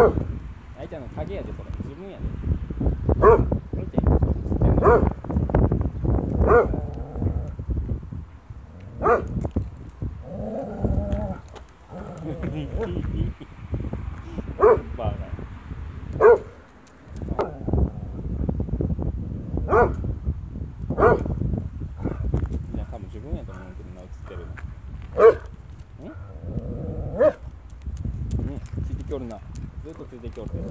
あいちゃんの影やで、それ自分やで。見て、それ映ってんの。バーガー。いや、多分自分やと思うけどな、映ってるの。ついてきおるな。ずっとついてきおるで。